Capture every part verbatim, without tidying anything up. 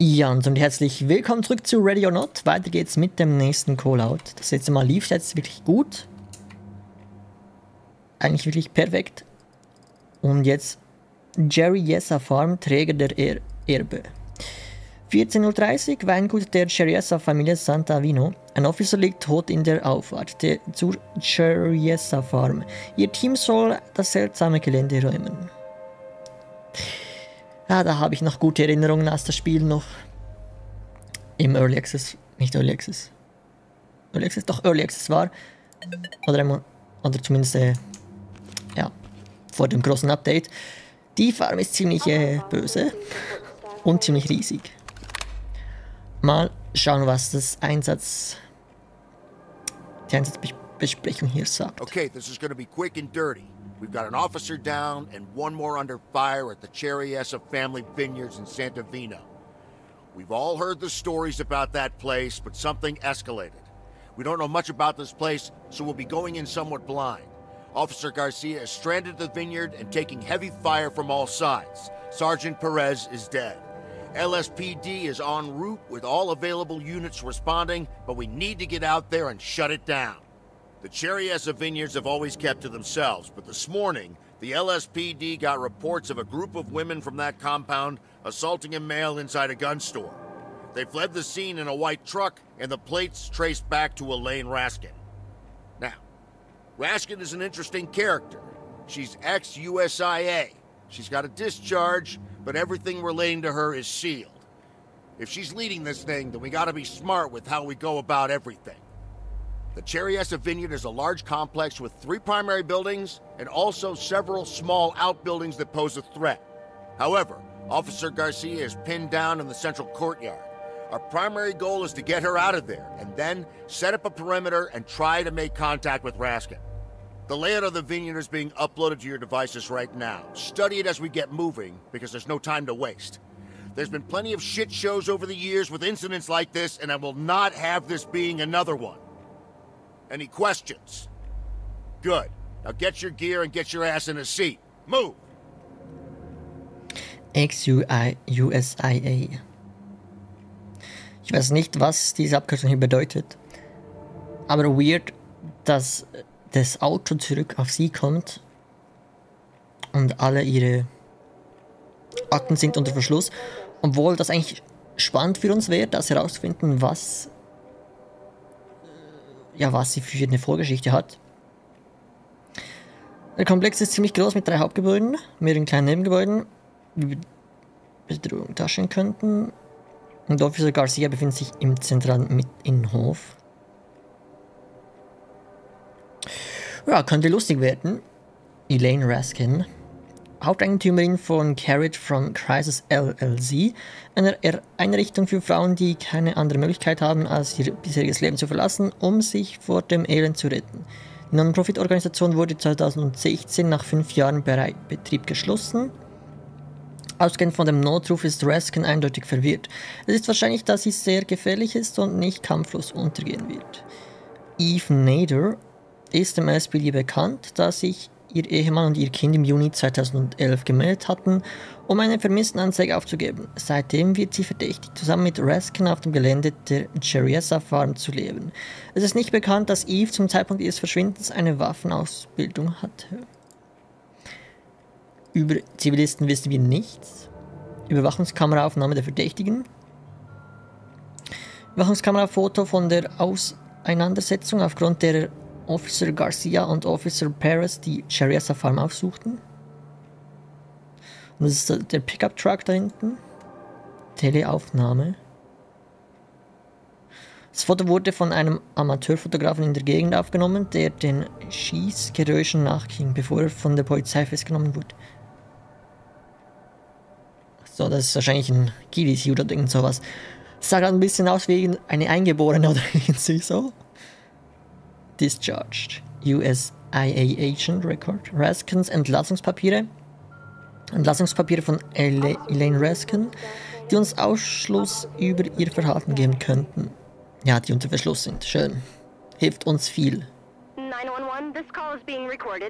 Ja, und somit herzlich willkommen zurück zu Ready or Not. Weiter geht's mit dem nächsten Callout. Das letzte Mal lief jetzt wirklich gut. Eigentlich wirklich perfekt. Und jetzt Jerry Yessa Farm, Träger der er Erbe. vierzehn Uhr dreißig, Weingut der Jerry Yessa Familie Sant'Avino. Ein Officer liegt tot in der Auffahrt der, zur Jerry Yessa Farm. Ihr Team soll das seltsame Gelände räumen. Ja, da habe ich noch gute Erinnerungen, als das Spiel noch im Early Access, nicht Early Access, Early Access, doch Early Access war. Oder, oder zumindest, äh, ja, vor dem großen Update. Die Farm ist ziemlich äh, böse und ziemlich riesig. Mal schauen, was das Einsatz, die Einsatzbesprechung hier sagt. Okay, this is going to be quick and dirty. We've got an officer down and one more under fire at the Jerry Yessa family vineyards in Sant'Avino. We've all heard the stories about that place, but something escalated. We don't know much about this place, so we'll be going in somewhat blind. Officer Garcia is stranded at the vineyard and taking heavy fire from all sides. Sergeant Perez is dead. L S P D is en route with all available units responding, but we need to get out there and shut it down. The Jerry Yessa vineyards have always kept to themselves, but this morning, the L S P D got reports of a group of women from that compound assaulting a male inside a gun store. They fled the scene in a white truck, and the plates traced back to Elaine Raskin. Now, Raskin is an interesting character. She's ex-U S I A. She's got a discharge, but everything relating to her is sealed. If she's leading this thing, then we gotta be smart with how we go about everything. The Jerry Yessa Vineyard is a large complex with three primary buildings and also several small outbuildings that pose a threat. However, Officer Garcia is pinned down in the central courtyard. Our primary goal is to get her out of there and then set up a perimeter and try to make contact with Raskin. The layout of the vineyard is being uploaded to your devices right now. Study it as we get moving, because there's no time to waste. There's been plenty of shit shows over the years with incidents like this, and I will not have this being another one. Any questions? Good. Now get your gear and get your ass in a seat. Move! Ex-U S I A. Ich weiß nicht, was diese Abkürzung hier bedeutet. Aber weird, dass das Auto zurück auf sie kommt und alle ihre Akten sind unter Verschluss. Obwohl das eigentlich spannend für uns wäre, das herauszufinden, was ja, was sie für eine Vorgeschichte hat. Der Komplex ist ziemlich groß mit drei Hauptgebäuden, mehreren kleinen Nebengebäuden, die Bedrohung darstellen könnten. Und Officer Garcia befindet sich im zentralen Innenhof. Ja, könnte lustig werden. Elaine Raskin, Haupteigentümerin von Carrot from Crisis L L C, einer Einrichtung für Frauen, die keine andere Möglichkeit haben, als ihr bisheriges Leben zu verlassen, um sich vor dem Elend zu retten. Die Non-Profit-Organisation wurde zweitausendsechzehn nach fünf Jahren Betrieb geschlossen. Ausgehend von dem Notruf ist Raskin eindeutig verwirrt. Es ist wahrscheinlich, dass sie sehr gefährlich ist und nicht kampflos untergehen wird. Eve Nader ist dem L S P D bekannt, dass sich ihr Ehemann und ihr Kind im Juni zweitausendelf gemeldet hatten, um eine Vermisstenanzeige aufzugeben. Seitdem wird sie verdächtigt, zusammen mit Raskin auf dem Gelände der Jerry Yessa Farm zu leben. Es ist nicht bekannt, dass Eve zum Zeitpunkt ihres Verschwindens eine Waffenausbildung hatte. Über Zivilisten wissen wir nichts. Überwachungskameraaufnahme der Verdächtigen. Überwachungskamerafoto von der Auseinandersetzung, aufgrund der Officer Garcia und Officer Perez die Jerry Yessa Farm aufsuchten. Und das ist der Pickup-Truck da hinten. Teleaufnahme. Das Foto wurde von einem Amateurfotografen in der Gegend aufgenommen, der den Schießgeräuschen nachging, bevor er von der Polizei festgenommen wurde. So, das ist wahrscheinlich ein Kiwi oder irgend sowas. Das sah gerade ein bisschen aus wie eine Eingeborene oder irgendwie so. Discharged. U S I A Agent Record. Raskins Entlassungspapiere. Entlassungspapiere von Ele Elaine Raskin, die uns Ausschluss über ihr Verhalten geben könnten. Ja, die unter Verschluss sind. Schön. Hilft uns viel. nine one one, this call is being recorded.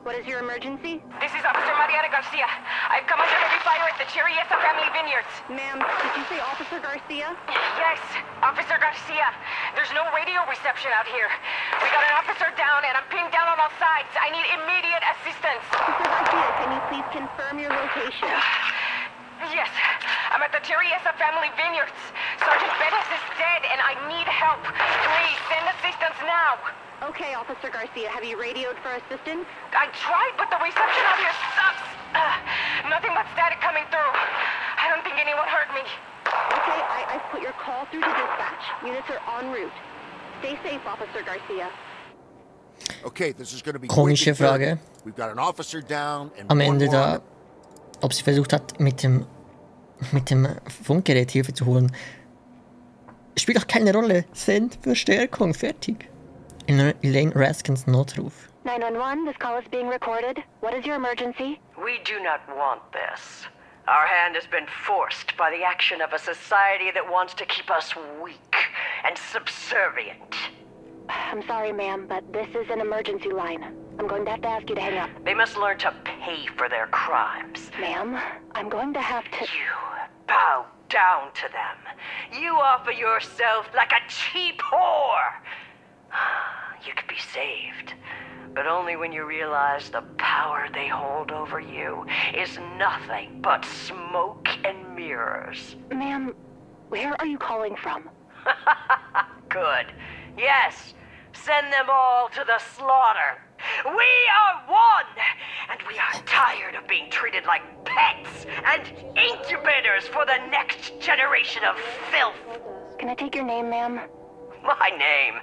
What is your emergency? This is Officer Mariana Garcia. I've come under heavy fire at the Cheriesa family vineyards. Ma'am, did you say Officer Garcia? Yes, Officer Garcia. There's no radio reception out here. We got an officer down and I'm pinned down on all sides. I need immediate assistance. Officer Garcia, can you please confirm your location? Yes, I'm at the Cheriesa family vineyards. Sergeant Bettis is dead and I need help. Please, send assistance now. Okay, Officer Garcia, have you radioed for assistance? I tried, but the reception out here sucks. Uh, nothing but static coming through. I don't think anyone heard me. Okay, I, I've put your call through to dispatch. Units are en route. Stay safe, Officer Garcia. Okay, this is going to be Komische Frage. We've got an officer down and Am one Ende more da, ob sie versucht hat, mit dem, mit dem Funkgerät Hilfe zu holen. Spielt auch keine Rolle. Send Verstärkung. Fertig. Elaine Raskins Notruf. nine one one, this call is being recorded. What is your emergency? We do not want this. Our hand has been forced by the action of a society that wants to keep us weak and subservient. I'm sorry, ma'am, but this is an emergency line. I'm going to have to ask you to hang up. They must learn to pay for their crimes. Ma'am, I'm going to have to... You bow down to them. You offer yourself like a cheap whore. You could be saved, but only when you realize the power they hold over you is nothing but smoke and mirrors. Ma'am, where are you calling from? Good. Yes, send them all to the slaughter. We are one, and we are tired of being treated like pets and incubators for the next generation of filth. Can I take your name, ma'am? My name...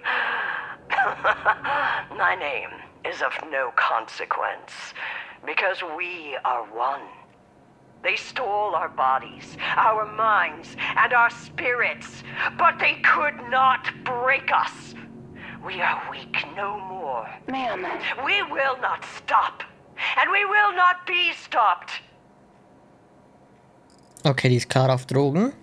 My name is of no consequence, because we are one. They stole our bodies, our minds, and our spirits, but they could not break us. We are weak no more. Ma'am. We will not stop, and we will not be stopped. Okay, die ist klar auf Drogen.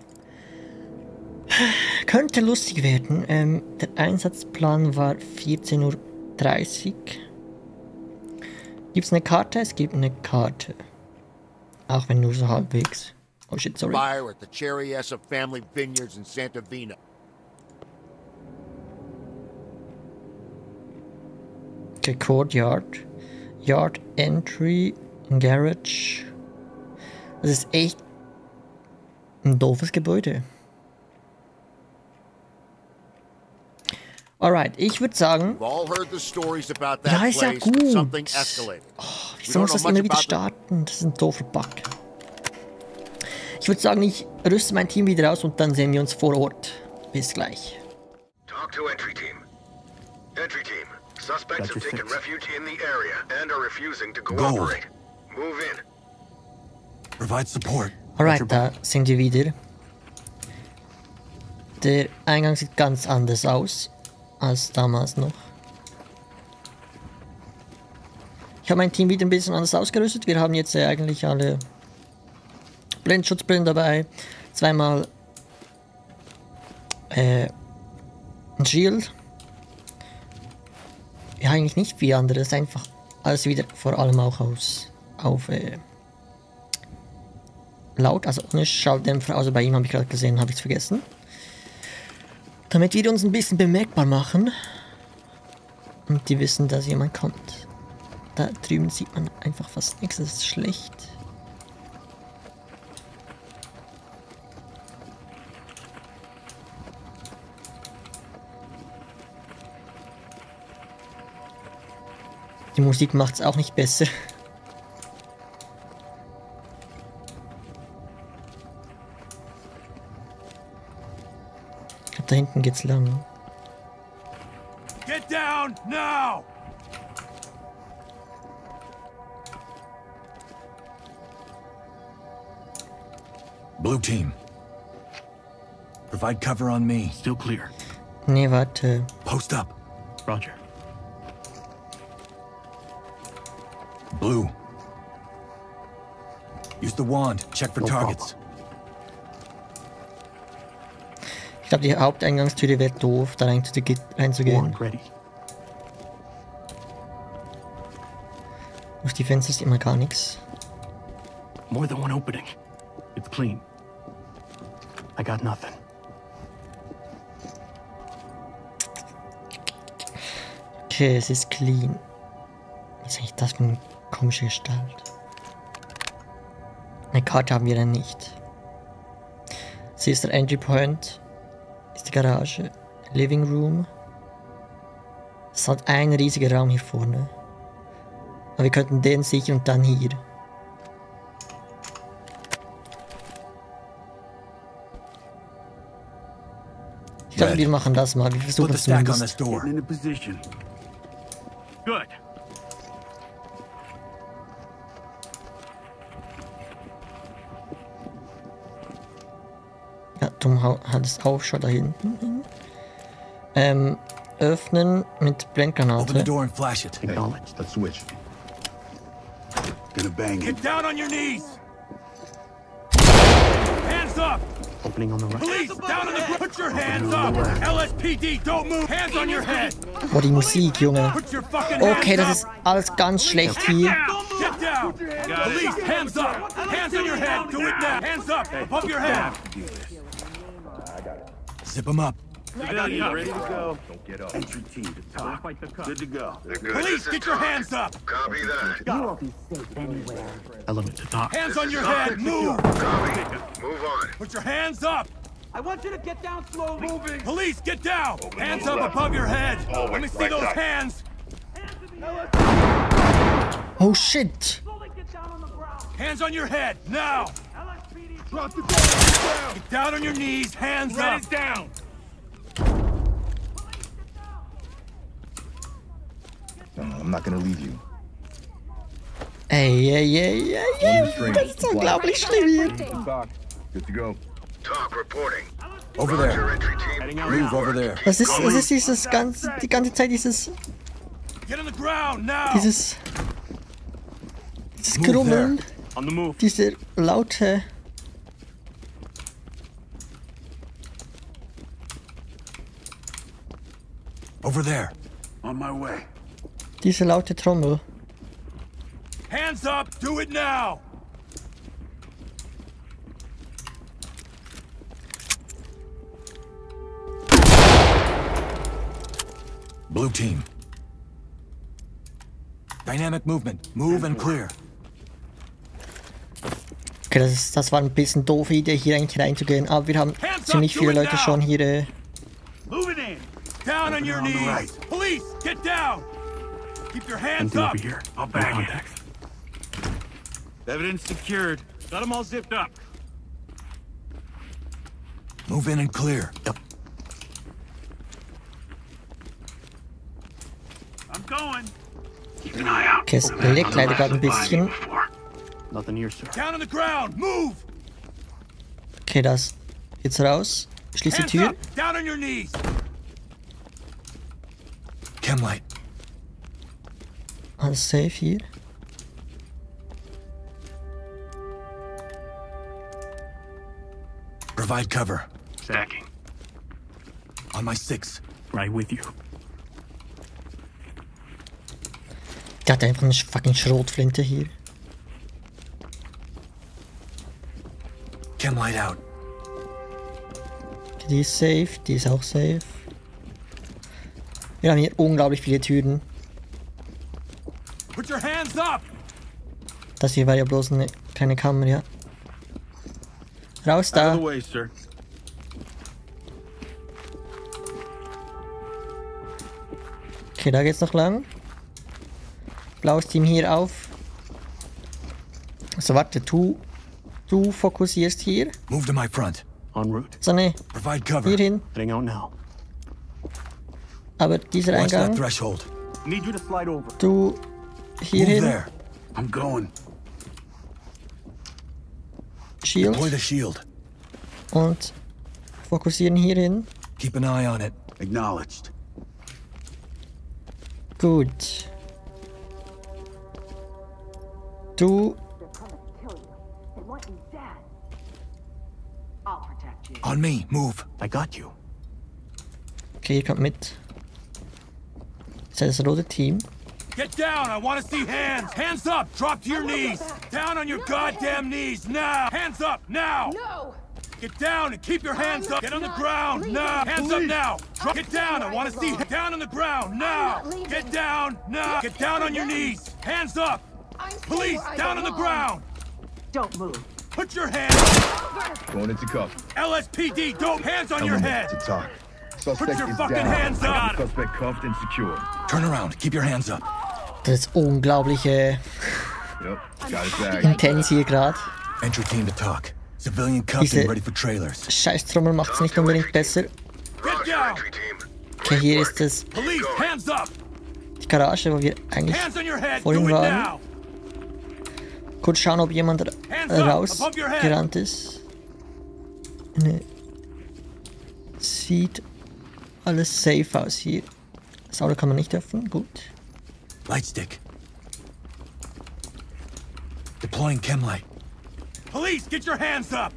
Könnte lustig werden. Ähm, der Einsatzplan war vierzehn Uhr dreißig. Gibt es eine Karte? Es gibt eine Karte. Auch wenn nur so halbwegs. Oh shit, sorry. Fire at the Cheriesa family vineyards in Santa Vina. Okay, Courtyard. Yard Entry. Garage. Das ist echt ein doofes Gebäude. Alright, ich würde sagen... Ja, ist ja gut. Oh, wieso muss das immer wieder starten? Das ist ein doofer Bug. Ich würde sagen, ich rüste mein Team wieder aus und dann sehen wir uns vor Ort. Bis gleich. Talk to entry team. Entry team. Suspects have taken refuge in the area and are refusing to cooperate. Move in. Provide support. Alright, da sind wir wieder. Der Eingang sieht ganz anders aus als damals noch. Ich habe mein Team wieder ein bisschen anders ausgerüstet. Wir haben jetzt äh, eigentlich alle Blindschutzbrillen dabei. Zweimal äh, ein Shield. Ja, eigentlich nicht viel anderes. Einfach alles wieder vor allem auch aus auf äh, laut, also ohne Schalldämpfer. Also bei ihm habe ich gerade gesehen, habe ich es vergessen. Damit wir uns ein bisschen bemerkbar machen. Und die wissen, dass jemand kommt. Da drüben sieht man einfach fast nichts, das ist schlecht. Die Musik macht es auch nicht besser. Ich glaube, da hinten geht's lang. Get down now! Blue team. Provide cover on me. Still clear. Nee, warte. Post up. Roger. Blue. Use the wand. Check for No targets. Ich glaube, die Haupteingangstüre wäre doof, da rein zu, reinzugehen. Wand ready. die Fenster ist immer gar nichts. More than one opening. It's clean. I got nothing. Okay, es ist clean. Was ist eigentlich das für eine komische Gestalt? Eine Karte haben wir dann nicht. Sie ist der Entry Point. Ist die Garage. Living Room. Es hat ein riesiger Raum hier vorne. Aber wir könnten den sichern und dann hier. Ich glaube, wir machen das mal. Wir versuchen es zumindest. Getting into position. Good. Ja, Tom hat es auch schon da hinten. Ähm, öffnen mit Open the Blendgranate. door and flash it. Acknowledged. Let's switch. Gonna bang it. Get down on your knees! Hands up! Opening on the right. Police, down on the ground! Put your hands up! L S P D, don't move! Hands on your head! Oh, die Musik, Junge. Put your fucking hands Okay, das up! ist alles ganz schlecht hier. Get down! Police, hands up! Hands on your head! Do it now! Hands up! Above your head! Zip them up. Civilian, ready to go. Don't get up. Entry team to top. Fight the cut. Good to go. They're good. Police, This is get your talk. hands up! Copy that. You won't be safe anywhere. Element to top. Hands on your head! Move! Copy. Move on. Put your hands up! I want you to get down slowly. Moving. Police, get down! Hands up above your head! Let me see those hands! Oh shit! Slowly get down on the ground. Hands on your head, now! L S P D. Drop the gun! Get down on your knees, hands up! down! No, I'm not gonna leave you. Ey, ey, ey, ey, ey. Das ist unglaublich schlimm hier. Good to go. Talk reporting. Over Roger, there. entry team. Move over there. Das ist, es ist dieses ganze, die ganze Zeit dieses, Get on the ground, now! dieses, dieses Move Grummeln, On the move. diese laute, Over there. On my way. diese laute Trommel. Hands up, do it now! Blue team. Dynamic movement. Move and clear. Okay, das, ist, das war ein bisschen doof Idee, hier eigentlich reinzugehen, aber wir haben ziemlich viele Leute schon hier. Äh, Move it in. Down on your on the knees. right. Police, get down. Keep your hands Empty up. over here. I'll bag it. Evidence secured. Got them all zipped up. Move in and clear. Yep. I'm going. Keep an eye out. okay, es leckt leider gerade ein bisschen. Nothing here, sir. Down on the ground. Move. Okay, das. Jetzt raus. Schließ die Hands Tür. up. Down on your knees. Chemlight. Alles safe hier. Provide cover. Stacking. On my six. Right with you. Der hat einfach eine fucking Schrotflinte hier. Chemlight out. Okay, die ist safe, die ist auch safe. Wir haben hier unglaublich viele Türen. Put your hands up. Das hier war ja bloß eine kleine Kammer, ja. Raus da. way, sir. Okay, da geht's noch lang. Blaues Team hier auf. So, warte, du, du fokussierst hier. Move to my front. En route. So, ne, Provide cover. hier hin. Heading out now. Aber dieser Watch that Eingang, threshold. Need you to slide over. du hier Move hin. there. I'm going. Shield. Deploy the shield. Und fokussieren hier hin. Keep an eye on it. Acknowledged. Gut. Du, They want you dead. I'll protect you. On me. Move. I got you. okay, ihr kommt mit. Das ist das rote Team. Get down! I want to see hands! Hands up! Drop to your knees! Down on your goddamn knees, now! Hands up, now! No! Get down and keep your hands up! Get on the ground, now! Hands up now! Drop. Get down! I want to see down on the ground, now! Get down, now! Get down on your knees! Hands up! Police, down on the ground! Don't move. Put your hands up! Going into cuff. L S P D, don't! Hands on your head! To talk. Put your fucking hands up! Suspect cuffed and secured. Turn around. Keep your hands up. Das ist unglaubliche Yep. Got his bag. Intens hier gerade. Entry team to talk. Civilian cuffed and ready for trailers. Scheißtrommel macht es nicht unbedingt besser. Okay, hier ist es Police, hands up! die Garage, wo wir eigentlich vorhin waren. Kurz schauen, ob jemand rausgerannt ist. Ne. Sieht alles safe aus hier. Das Auto kann man nicht öffnen, gut. Lightstick. Deploying chemlight. Police, get your hands up!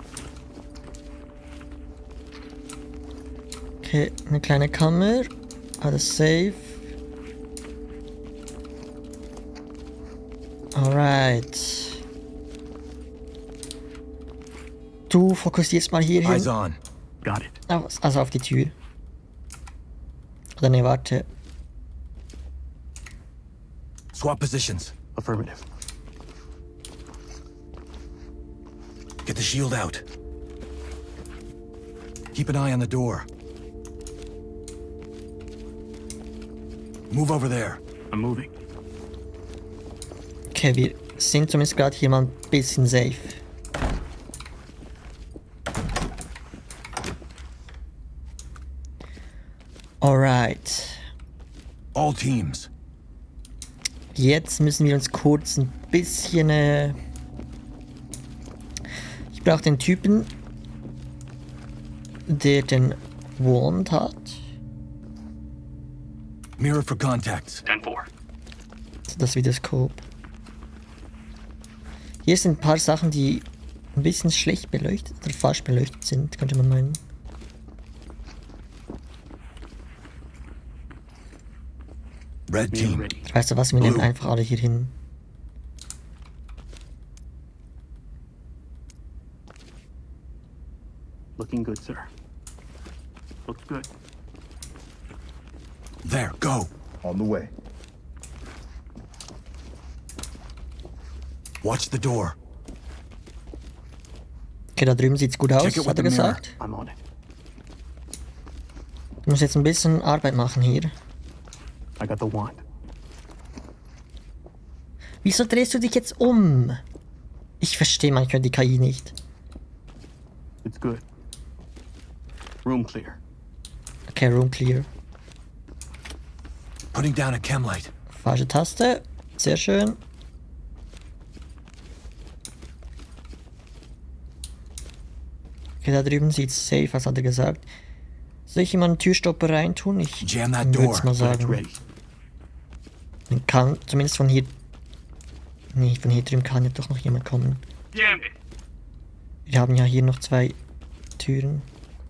Okay, eine kleine Kammer. Alles safe. Alright. Du fokussierst mal hier Eyes hin. on. Got it. Also auf die Tür. Oder ne, warte. Swap positions. Affirmative. Get the shield out. Keep an eye on the door. Move over there. I'm moving. Okay, wir sind zumindest gerade hier mal ein bisschen safe. Alright. All teams. Jetzt müssen wir uns kurz ein bisschen... Äh ich brauche den Typen, der den Wand hat. Mirror for contacts. ten four. Das Videoskop. Hier sind ein paar Sachen, die ein bisschen schlecht beleuchtet oder falsch beleuchtet sind, könnte man meinen. Red Team. Weißt du was, wir nehmen einfach alle hier hin. Looking good, sir. Looks good. There, go. On the way. Watch the door. Okay, da drüben sieht's gut aus, hat er gesagt. I'm on it. Du musst jetzt ein bisschen Arbeit machen hier. I got the wand. Wieso drehst du dich jetzt um? Ich verstehe manchmal die K I nicht. It's good. Room clear. Okay, room clear. Putting down a chemlight. Falsche Taste. Sehr schön. Okay, da drüben sieht's safe, was hat er gesagt. Soll ich ihm einen Türstopper reintun? Ich würde es mal sagen. Man kann zumindest von hier... Nee, von hier drüben kann ja doch noch jemand kommen. Wir haben ja hier noch zwei Türen.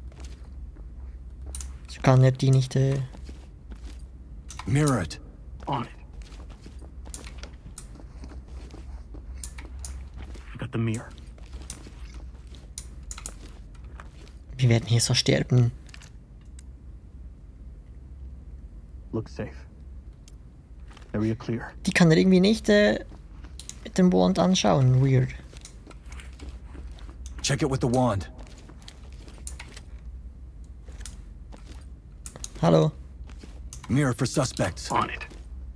So kann er die nicht... Äh Mirror it. On it. I got the mirror. Wir werden hier so sterben. Looks safe. Area clear. Die kann er irgendwie nicht äh, mit dem Wand anschauen. Weird. Check it with the wand. Hallo. Mirror for suspects. On it.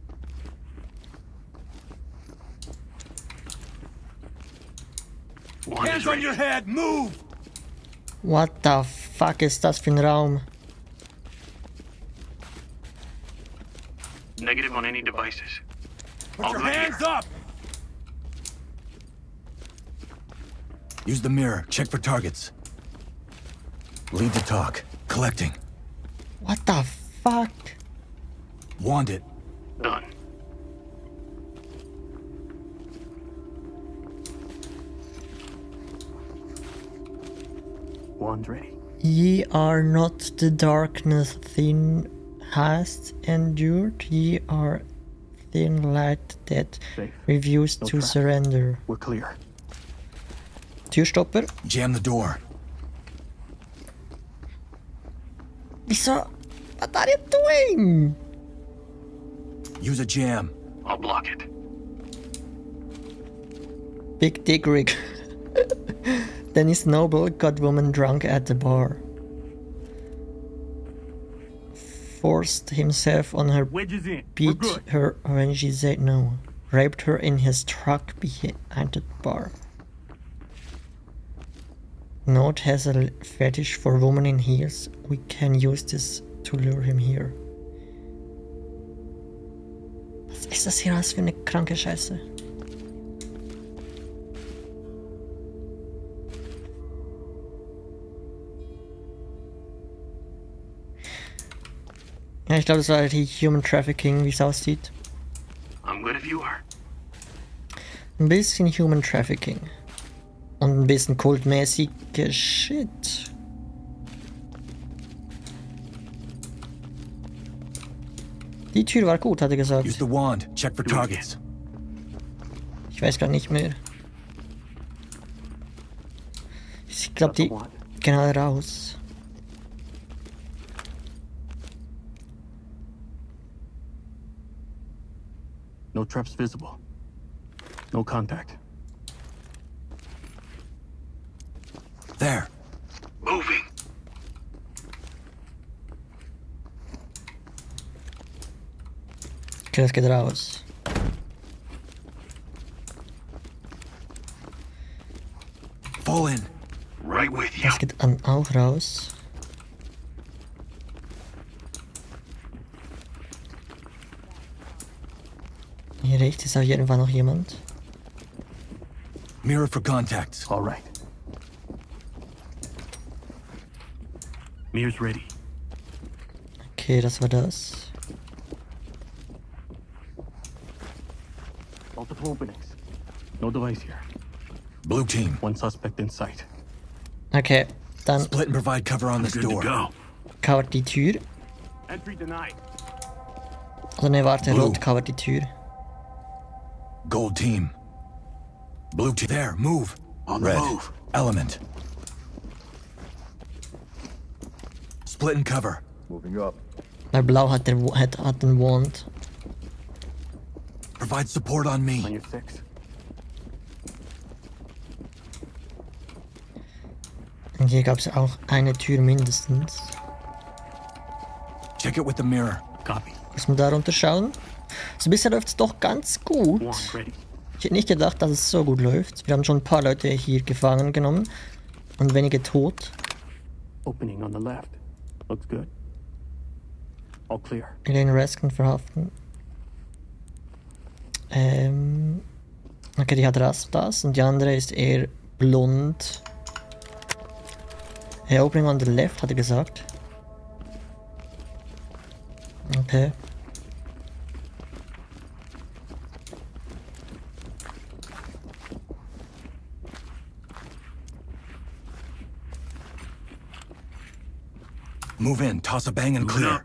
Hands on your head, move! What the fuck ist das für ein Raum? Negative on any devices. Put your hands up! Use the mirror. Check for targets. Lead the talk. Collecting. What the fuck? Wand it. Done. Wand ready. Ye are not the darkness thin hast endured. Ye are thin light that Safe. refused No to traffic. surrender. We're clear. Türstopper. Jam the door. Wieso? What are you doing? Use a jam. I'll block it. Big Dick Rick. Dennis Noble got woman drunk at the bar. Forced himself on her, Wedges in. We're beat good. her when she said no. Raped her in his truck behind the bar. Note has a fetish for women in heels. We can use this to lure him here. Was ist das hier alles für eine kranke Scheiße? Ja, ich glaube, das war halt die Human Trafficking, wie es aussieht. I'm good if you are. Ein bisschen Human Trafficking. Und ein bisschen kultmäßige Shit. Die Tür war gut, hat er gesagt. Use the wand. Check for targets. Ich weiß gar nicht mehr. Ich glaube, die gehen alle raus. No traps visible. No contact. There. Moving. Okay, das geht raus. Fall in. Right with you. Das geht an auch raus. Hier rechts ist auf jeden Fall noch jemand. Mirror for contacts. All right. Mirror's ready. Okay, das war das. Multiple openings. No device here. Blue team. One suspect in sight. Okay, dann Split and provide cover on this Good to door. go. covert die Tür. Entry denied. Also ne, warte, Blue. rot covert die Tür. Gold team. Blue team. There, move. On the Red. move. Element. Split and cover. Moving up. Weil blau hat, der, hat, hat den Wand. Provide support on On me. your six. Und hier gab es auch eine Tür mindestens. Check it with the mirror. Copy. Muss man da runterschauen? So bisher läuft es doch ganz gut. One ready. Ich hätte nicht gedacht, dass es so gut läuft. Wir haben schon ein paar Leute hier gefangen genommen. Und wenige tot. Opening on the left. Looks good. All clear. Elaine Raskin verhaften. Ähm. Okay, die hat Rastas und die andere ist eher blond. Hey, opening on the left, hat er gesagt. Okay. Move in. Toss a bang and Moving clear. up.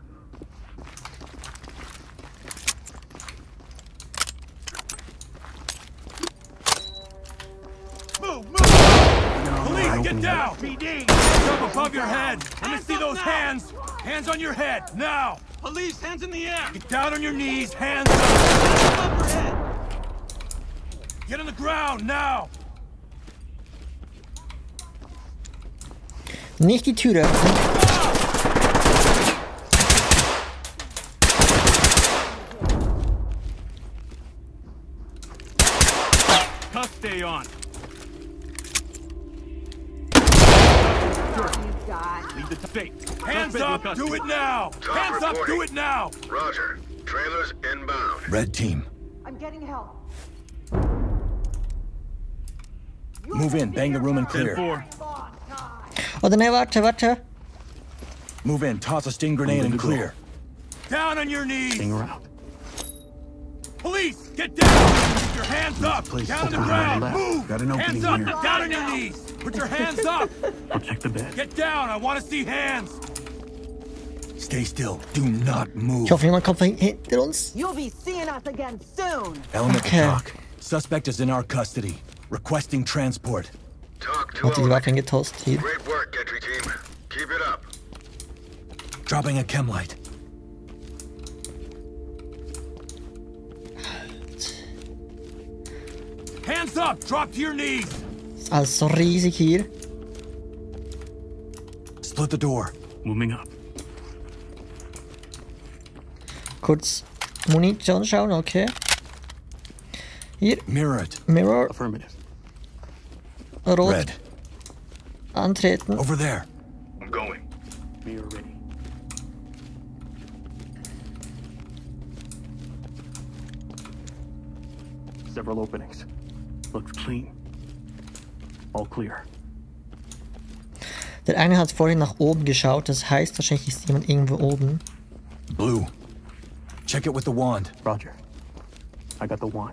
Move, move! Police, get down! P D! Hands up above your head! Let me see those hands! Hands on your head, now! Police, hands in the air! Get down on your knees, hands up! Hands above your head! Get on the ground, now! Nicht die Tür öffnen. Cuff stay on. Leave the tape. Hands up, do it now! Tom Hands up, do reporting. it now! Roger. Trailers inbound. Red team. I'm getting help. Move in. Bang the room and ten clear. four. Oder ne, warte, warte. Move in. Toss a sting grenade and clear. Down on your knees! Hang around. Police, get down! Put your hands up! Please, Down on the open ground! on the left. Move! Got an Hands opening up! here. Down on your knees! Put your hands up! I'll check the bed. Get down! I want to see hands! Stay still. Do not move. Ich hoffe, jemand kommt von hinter uns. You'll be seeing us again soon. Element Okay. to talk. Suspect is in our custody. Requesting transport. Talk to Hat die Element. Waffe getoast hier. Great work, entry team. Keep it up. Dropping a chem light. Hands up! Drop to your knees! Ist alles so riesig hier. Split the door. Moving up. Kurz Munition schauen, okay. Hier, Mirror it. Mirror, Affirmative. rot, Red. antreten. Over there. I'm going. Mirror ready. Several openings. Looks clean. All clear. Der eine hat vorhin nach oben geschaut, das heißt, wahrscheinlich ist jemand irgendwo oben. Blue. Check it with the wand. Roger. I got the wand.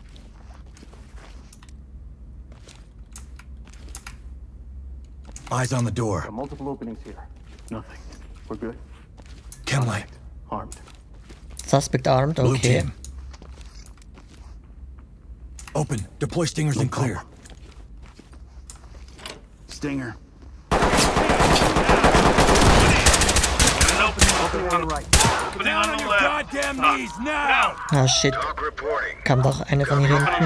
Eyes on the door. Got multiple openings here. Nothing. We're good. Chem light. Armed. Suspect armed, Blue okay. team. Open. Deploy stingers and clear. Stinger. Down on your goddamn knees now! Ah shit, Talk reporting. kam doch eine von hier hinten.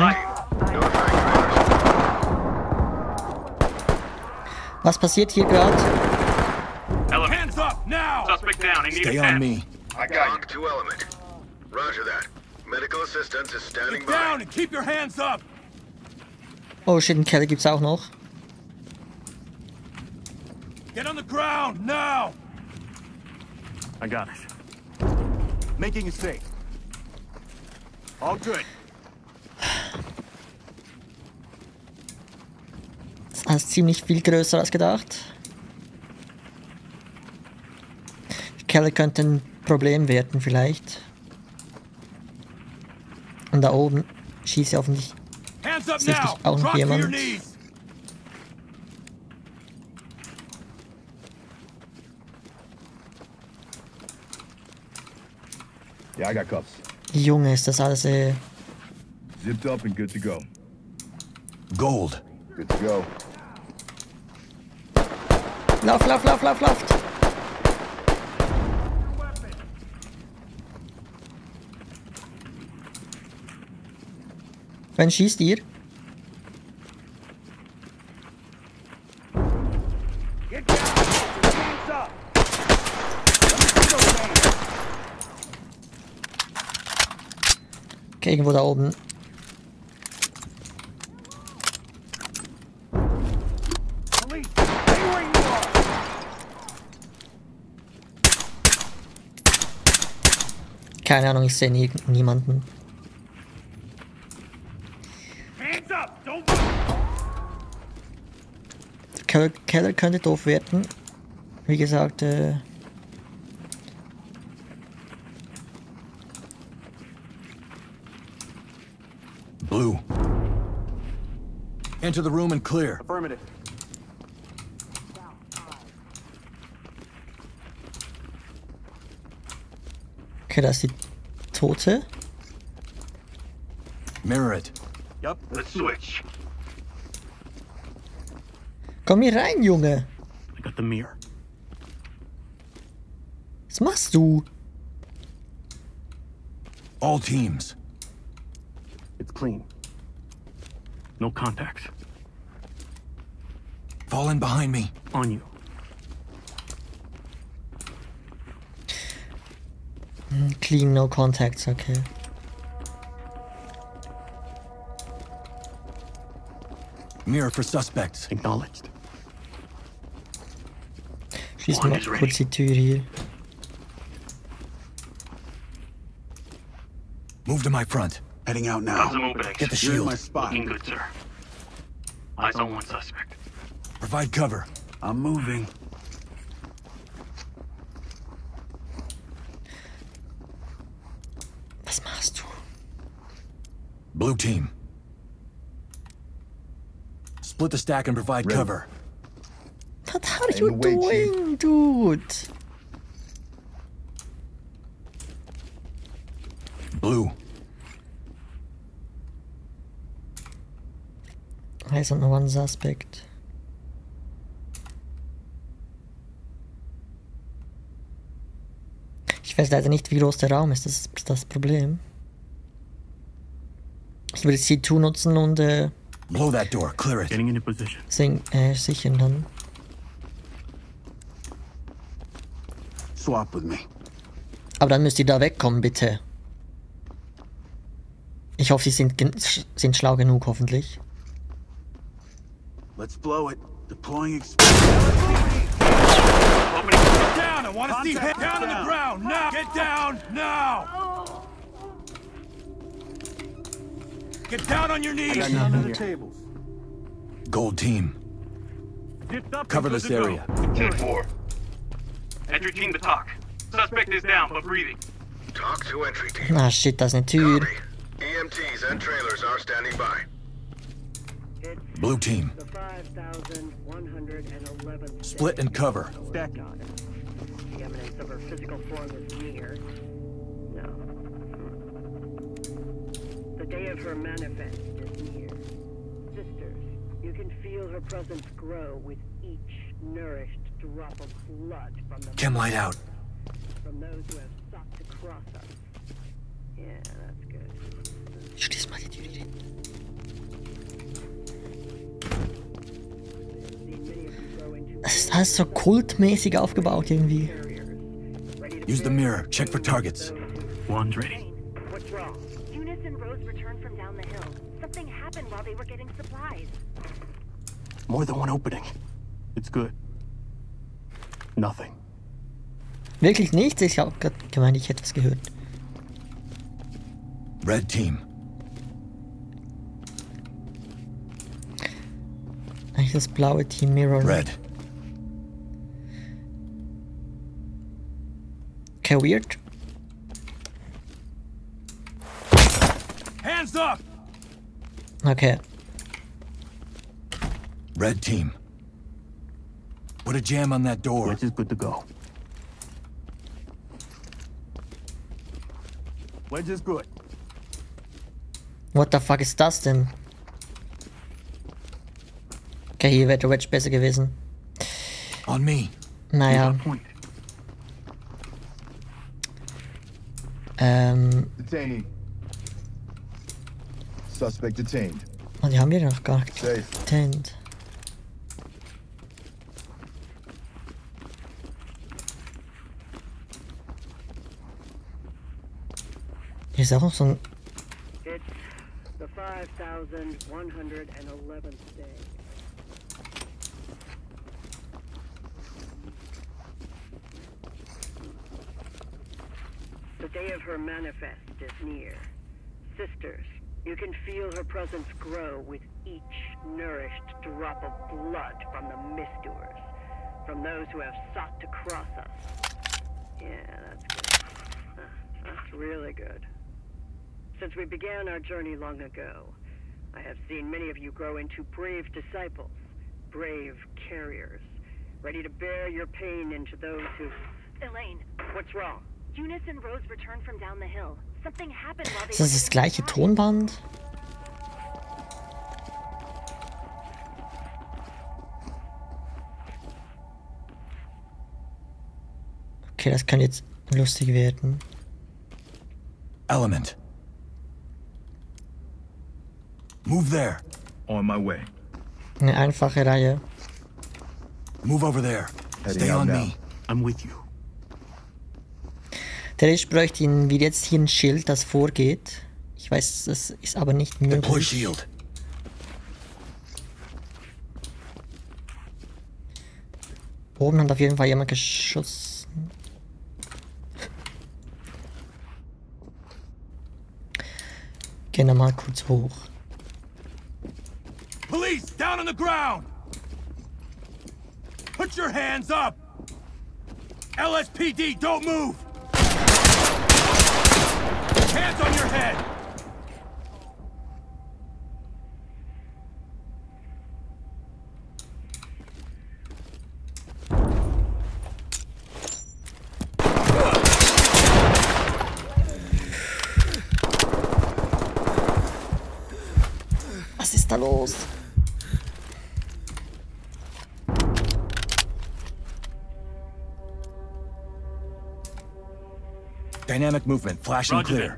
Was passiert hier gerade? Hands up now! Suspect down. I need Stay a on pen. me. I got Talk to Element. Roger that. Medical assistance is standing Get by. down and keep your hands up! Oh shit, einen Keller gibt's auch noch. Get on the ground now! I got it. Making it safe. All good. Das ist alles ziemlich viel größer als gedacht. Die Keller könnten ein Problem werden vielleicht. Und da oben schießt ja hoffentlich Hands up sichtlich now! auch noch Drop to your jemand. knees! Yeah, I got cuffs. Junge, ist das alles äh, Zipped up and good to go. Gold. Good to go. Lauf, lauf, lauf, lauf, lauf! Wen schießt ihr? Get down. Hands up. Let me see those hands. Okay, irgendwo da oben. Police, stay where you are. Keine Ahnung, ich sehe nie, niemanden. Hands up. Don't move. Der Keller, Keller könnte doof werden. Wie gesagt, äh, Blue. Enter the room and clear. Affirmative. okay, da ist die Tote. Mirror it. Yup. Let's switch. Komm hier rein, Junge. I got the mirror. Was machst du? All teams. It's clean. No contacts. Fall in behind me. On you. Clean, no contacts, okay. Mirror for suspects. Acknowledged. Schließ mal kurz die Tür hier. Move to my front. Heading out Found some openings. Get the You're in shield. my spot. Looking good, sir. Eyes on one suspect. Provide cover. I'm moving. Was machst du? Blue team. Split the stack and provide Ready. cover. What are In you the way, Chief. doing, dude? Blue. Eyes on one suspect. Ich weiß leider nicht, wie groß der Raum ist, das ist das Problem. Ich will C zwei nutzen und äh, Blow that door, clear it. Getting into position. Sing, äh, sichern dann. Swap with me. Aber dann müsst ihr da wegkommen, bitte. Ich hoffe, sie sind, gen- sch- sind schlau genug, hoffentlich. Let's blow it. Deploying Get down! I want to see head down on the ground now! Get down now! Get down on your knees! tables. Gold team. Cover this area. ten four. Entry team to talk. Suspect is down, but breathing. Talk to entry team. Ah shit, das ist eine Tür. Copy. E M Ts and trailers are standing by. Blue team. The five thousand one hundred eleven. Split and cover. The eminence of her physical form is near. No. The day of her manifest is near. Sisters, you can feel her presence grow with each nourished drop of blood from the Chem light out. from those who have sought to cross us. Yeah, that's good. Schließ mal die Tür hin. Das ist alles so kultmäßig aufgebaut irgendwie. Use the mirror. Check for targets. One's ready. What's wrong? Eunice and Rose returned from down the hill. Something happened while they were getting supplies. More than one opening. It's good. Nothing. Wirklich nichts? Ich habe gerade gemeint, ich hätte was gehört. Red team. Eigentlich das blaue Team Mirror. Red. Okay, weird. Hands up! Okay. Red team. Put a jam on that door. Wedge is good to go. Wedge is good. What the fuck ist das denn? Okay, hier wäre der Wedge besser gewesen. On me. Naja. Ähm. Detainee. Suspect detained. Oh, die haben wir noch gar nicht Safe. detained. Hier ist auch noch so ein. It's the five thousand one hundred eleventh day. The day of her manifest is near. Sisters, you can feel her presence grow with each nourished drop of blood from the misdoers, from those who have sought to cross us. Yeah, that's good. Uh, That's really good. Since we began our journey long ago, I have seen many of you grow into brave disciples, brave carriers, ready to bear your pain into those who... Elaine, What's wrong? Eunice and Rose returned from down the hill. Something happened while they Ist das das gleiche Tonband? Okay, das kann jetzt lustig werden. Element. Move there. On my way. Eine einfache Reihe. Move over there. Heading Stay out on now. me. I'm with you. Theoretisch bräuchte ihn wie jetzt hier ein Schild, das vorgeht. Ich weiß, das ist aber nicht Deploy möglich. shield. Oben hat auf jeden Fall jemand geschossen. Gehen wir mal kurz hoch. Police, down on the ground! Put your hands up! L S P D, don't move! Hands on your head! los. Dynamic movement, flash and clear.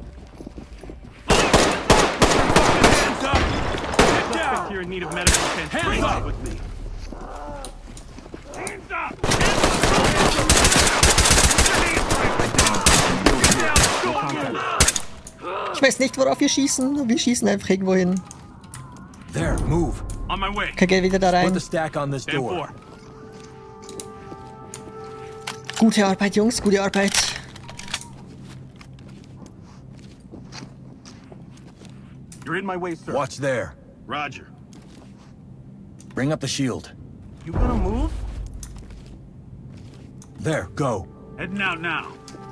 Hands up! Get down! You're in need of medical attention. Hands up! With me. Hands up! Ich weiß nicht, worauf wir schießen. Wir schießen einfach irgendwo hin. There, move. On my way. Okay, geh wieder da rein. Put the stack on this door. Gute Arbeit, Jungs, gute Arbeit. You're in my way, sir. Watch there. Roger. Bring up the shield. You gonna move? There, go. Heading out now.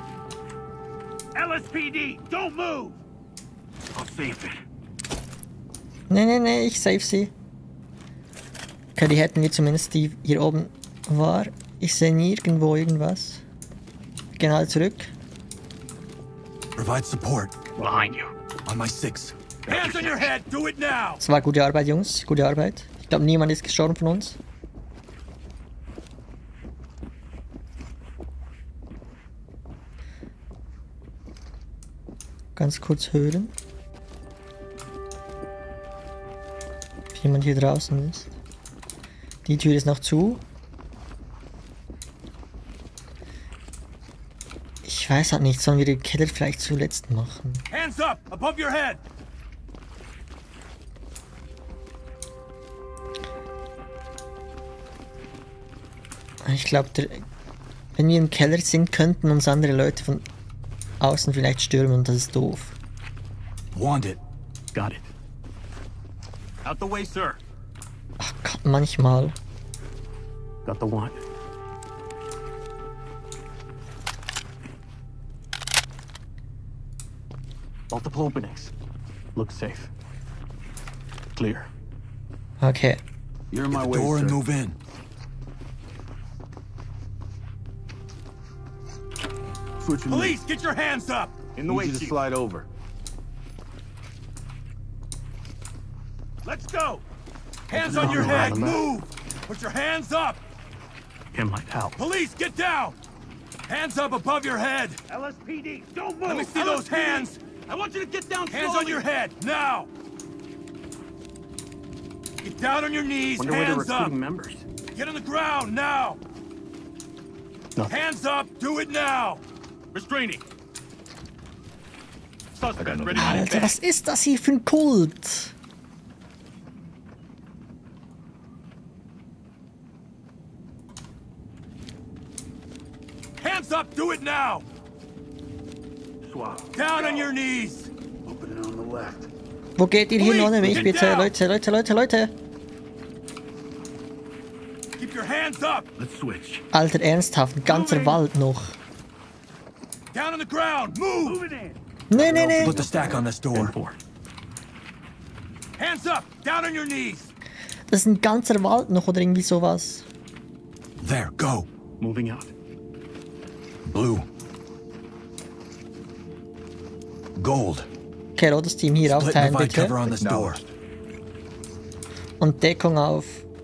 L S P D, don't move! I'll save it. Nee, nee, nee, ich save sie. Okay, die hätten wir zumindest, die hier oben war. Ich sehe nirgendwo irgendwas. Genau zurück. Provide support. Behind you. On my six. Hands on your head, do it now! Das war gute Arbeit, Jungs. Gute Arbeit. Ich glaube, niemand ist gestorben von uns. Ganz kurz hören. Ob jemand hier draußen ist. Die Tür ist noch zu. Ich weiß halt nicht, sollen wir den Keller vielleicht zuletzt machen? Hands up, above your head! Ich glaube, wenn wir im Keller sind, könnten uns andere Leute von außen vielleicht stürmen und das ist doof. Want it. Got it. Out the way, sir. Ach Gott, manchmal. Got the wand. Multiple openings. Looks safe. Clear. Okay. You're in my way, door and move in. Police, get your hands up! In the way, Easy to slide over. Let's go! Hands on your head, move! Put your hands up! Him might help. Police, get down! Hands up above your head! L S P D, don't move! Let me see those hands! I want you to get down Hands slowly. on your head, now! Get down on your knees, Wonder where they're hands up! recruiting members. Get on the ground, now! Nothing. Hands up, do it now! Restraining. Suspect ready to Alter, back. was ist das hier für ein Kult? Hands up, do it now! Swap. Down on your knees! Open it on the left. Wo geht ihr hin Police, ohne mich, get bitte? down. Leute, Leute, Leute, Leute. Keep your hands up! Let's switch. Alter, ernsthaft, ein ganzer Wald noch. Down on the ground, move! Move it in. Nee, nee, nee. Put the stack on this door. Four. Hands up, down on your knees! Das ist ein ganzer Wald noch oder irgendwie sowas. There, go. Moving out. Blue. Gold. Okay, rotes Team hier Split aufteilen, divide cover bitte. on this door. Und Deckung auf.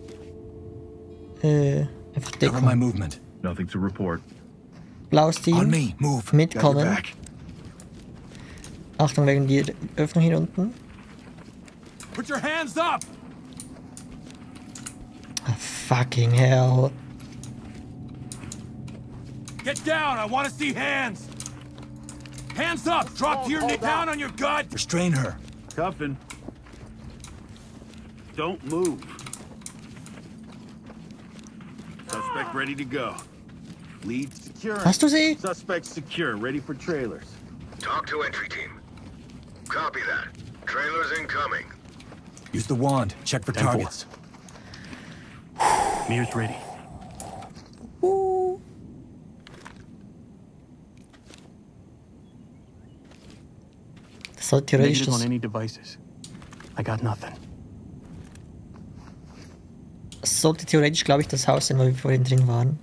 Äh, einfach Cover my Deckung. movement. Nothing to report. Blaues On Team. me, move. Got your Mitkommen. back. Achtung wegen der Öffnung hier unten. Put your hands up! Ah, fucking hell. Get down, I want to see hands! Hands up, drop to your knee, down on your gut! Restrain her. Cuffin. Don't move. Suspect ready to go. Lead secure. Hast du sie? Suspect secure, ready for trailers. Talk to entry team. Copy that. Trailers incoming. Use the wand. Check for ten four. targets. Mirror's ready. Uh. Das sollte theoretisch Negative on das, any devices. I got nothing. das sollte theoretisch, glaube ich, das Haus sein, wo wir vorhin drin waren.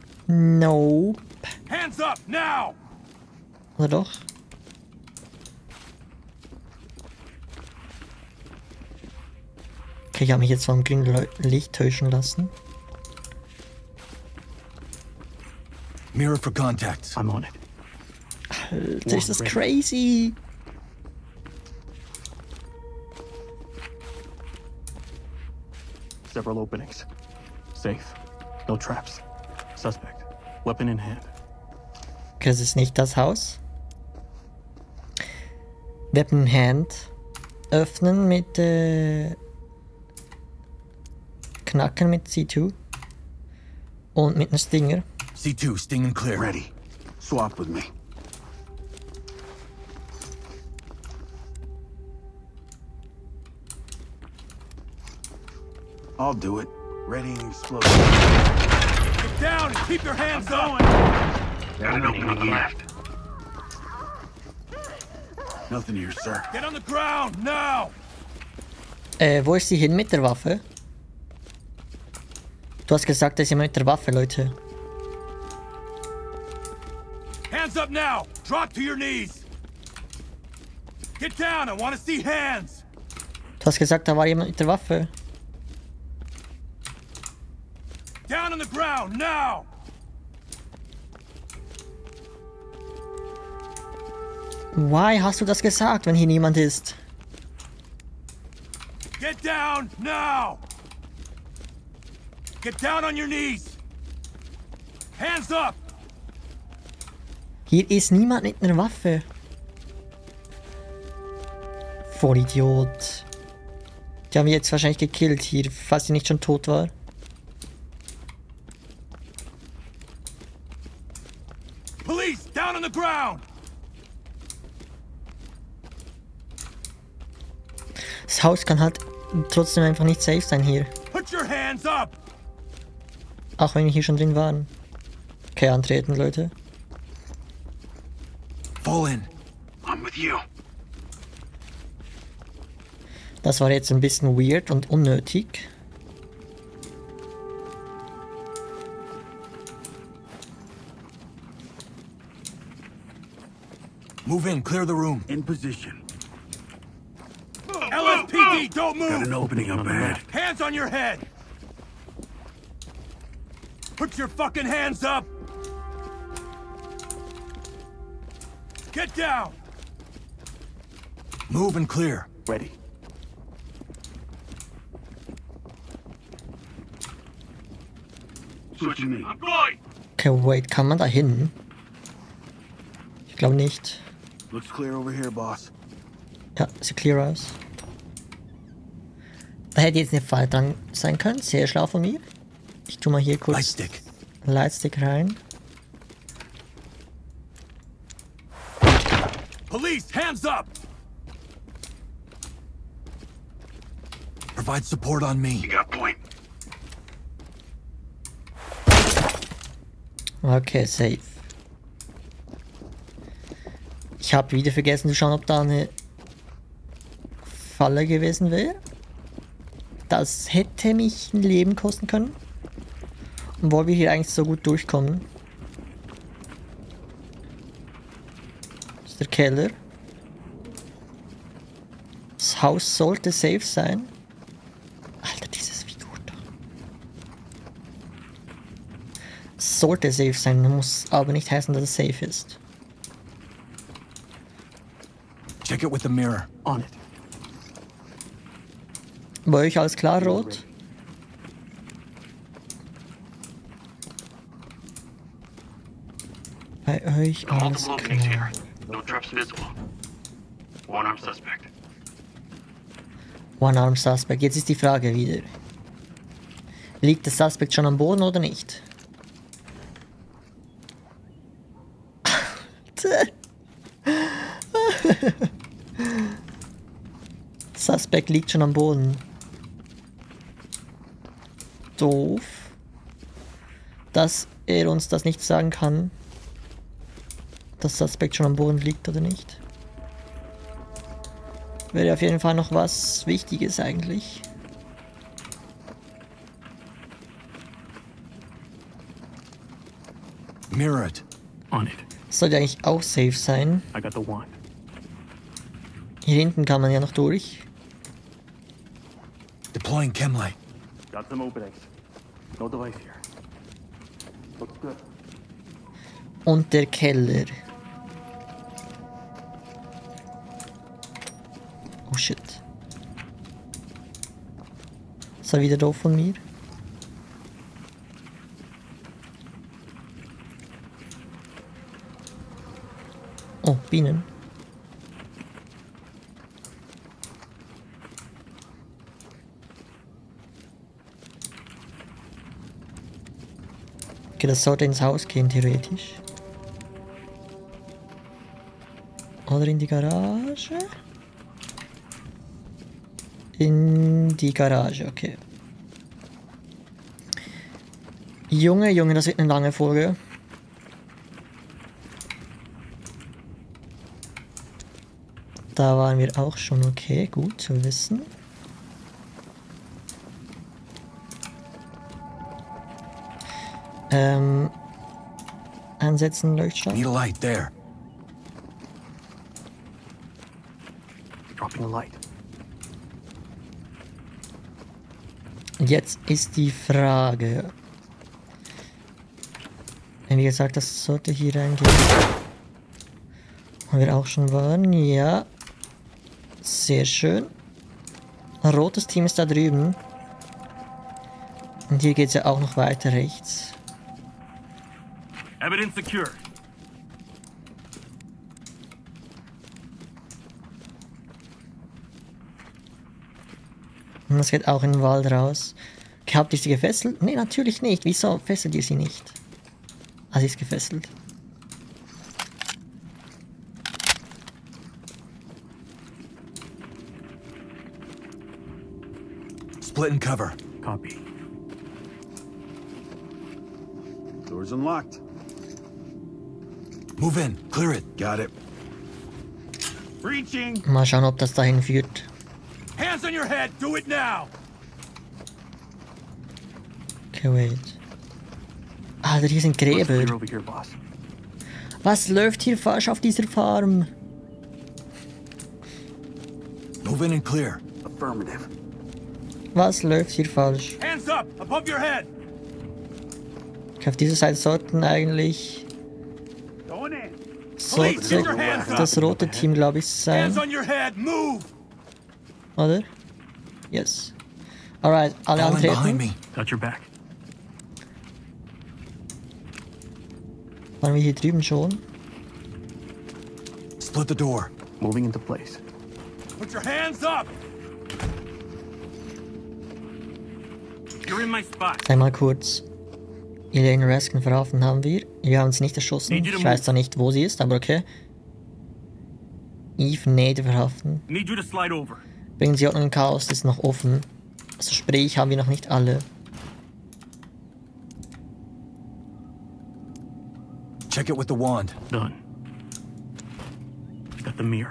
Nope. Hands up, now! Oder doch? Okay, ich habe mich jetzt vom grünen Licht täuschen lassen. Mirror for contacts. I'm on it. Alter, ist das crazy. Several openings. Safe. No traps. Suspect. Weapon in hand. Okay, es ist nicht das Haus. Weapon in hand. Öffnen mit äh, Knacken mit C zwei. Und mit einem Stinger. C two, sting and clear. Ready. Swap with me. I'll do it. Ready and explode. Get down and keep your hands up! Got an opening left. Nothing here, sir. Get on the ground, now! Äh, wo ist sie hin mit der Waffe? Du hast gesagt, dass jemand mit der Waffe, Leute. Hands up now! Drop to your knees! Get down, I want to see hands! Du hast gesagt, da war jemand mit der Waffe. Down on the ground, now! Why hast du das gesagt, wenn hier niemand ist? Get down, now! Get down on your knees! Hands up! Hier ist niemand mit einer Waffe. Vollidiot. Die haben wir jetzt wahrscheinlich gekillt hier, falls sie nicht schon tot war. Police, down on the ground! Das Haus kann halt trotzdem einfach nicht safe sein hier. Put your hands up! Auch wenn wir hier schon drin waren. Okay, antreten, Leute. Fall in. I'm with you. Das war jetzt ein bisschen weird und unnötig. Move in, clear the room. In position. L S P D, don't move! Got an opening up ahead. Hands on your head! Put your fucking hands up! Get down! Move and clear. Ready. Switching me. I'm going! Okay, wait, kann man da hin? Ich glaube nicht. Looks clear over here, boss. Ja, sieht clear aus. Da hätte jetzt eine Falle dran sein können. Sehr schlau von mir. Ich tue mal hier kurz Lightstick. Lightstick rein. Police, hands up! Provide support on me. You got point. Okay, safe. Ich habe wieder vergessen zu schauen, ob da eine Falle gewesen wäre. Das hätte mich ein Leben kosten können. Und wollen wir hier eigentlich so gut durchkommen. Das ist der Keller. Das Haus sollte safe sein. Alter, dieses Figur da. Es sollte safe sein, muss aber nicht heißen, dass es safe ist. Check it with the mirror. On it. Bei euch alles klar, Rot? Bei euch alles Multiple openings klar. here. No traps visible. One-armed suspect. One-Arm Suspect. Jetzt ist die Frage wieder. Liegt der Suspect schon am Boden oder nicht? Suspect liegt schon am Boden. Doof. Dass er uns das nicht sagen kann. Dass Suspect schon am Boden liegt oder nicht. Wäre auf jeden Fall noch was Wichtiges eigentlich. Mirror it. On it. Sollte eigentlich auch safe sein. I got the wand. Hier hinten kann man ja noch durch. Deploying Chemlight. Got some openings. No device here. Looks good. Und der Keller. Oh shit. Ist er wieder doof von mir? Oh, Bienen. Okay, das sollte ins Haus gehen, theoretisch. Oder in die Garage? In die Garage, okay. Junge, Junge, das wird eine lange Folge. Da waren wir auch schon okay, gut zu wissen. Ähm, ansetzen, Leuchtstoff. Need a light there. Dropping a light. Jetzt ist die Frage. Wie gesagt, das sollte hier reingehen. Wo wir auch schon waren, ja. Sehr schön. Ein rotes Team ist da drüben. Und hier geht es ja auch noch weiter rechts. Evidence secure. Und das geht auch in den Wald raus. Habt ihr sie gefesselt? Nee, natürlich nicht. Wieso fesselt ihr sie nicht? Ah, sie ist gefesselt. Split and cover. Copy. Door's unlocked. Move in. Clear it. Got it. Breaching. Mal schauen, ob das dahin führt. Hands on your head. Do it now. Okay, wait. Alter, hier sind Gräber. Over here, boss. Was läuft hier falsch auf dieser Farm? Move in and clear. Affirmative. Was läuft hier falsch? Hands up, above your head. Okay, auf dieser Seite sollten eigentlich Going in. sollte das rote Team, glaube ich, sein. Hands on your head. Move. Oder? Yes. Alright, alle Falling behind antreten. me. Got your back. Waren wir hier drüben schon? Split the door. Moving into place. Put your hands up. You're in my spot. Einmal kurz. Elaine Raskin verhaften haben wir. Wir haben sie nicht erschossen. Ich weiß zwar nicht, wo sie ist, aber okay. Eve Nade verhaften. Need you to slide over. Bringen sie Ordnung in Chaos, das ist noch offen. Also sprich, haben wir noch nicht alle. Check it with the wand. Done. Got the mirror.